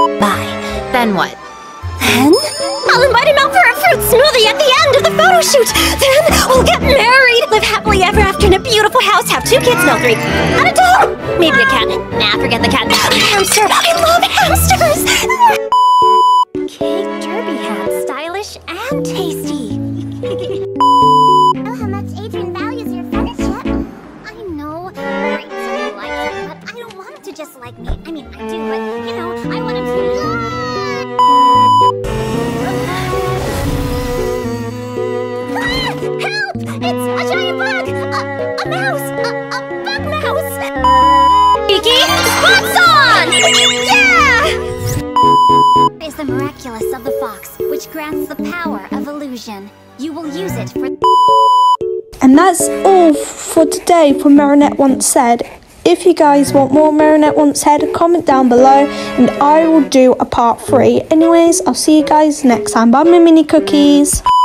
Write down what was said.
Bye. Then what? Then I'll invite him out for a fruit smoothie at the end of the photo shoot. Then we'll get married, live happily ever after in a beautiful house, have 2 kids, no 3, and a dog. Maybe a cat. Nah, forget the cat. A hamster. I love hamsters. Cake derby hat, stylish and tasty. Know how much Adrian values your friendship. I know. Great, so he likes it, but I don't want him to just like me. I mean, I do, but you know, I want him to Help! It's a giant bug! A mouse! A bug mouse! Kiki, spots on! Yeah! Is the miraculous of the fox, which grants the power of illusion. You will use it for... And that's all for today for Marinette Once Said. If you guys want more Marinette Once Said, comment down below and I will do a part 3. Anyways, I'll see you guys next time. Bye, my mini cookies.